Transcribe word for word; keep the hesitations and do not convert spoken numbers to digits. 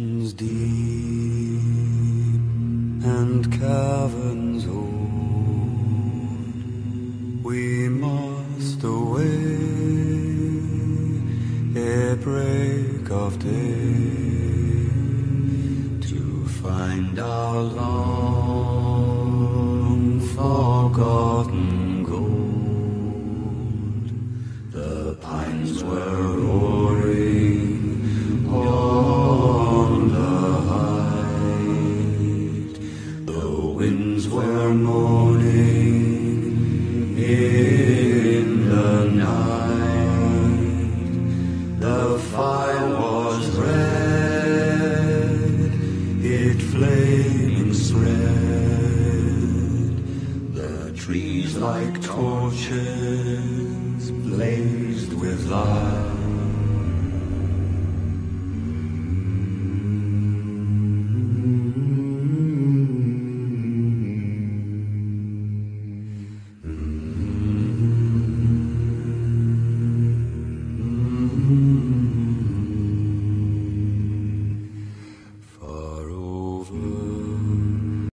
Oceans deep and caverns old, we must away ere break of day to find our long forgotten gold. The pines were roaring on the height, the winds were moaning in the night. The fire was red, it flaming spread. The trees like torches blazed with light.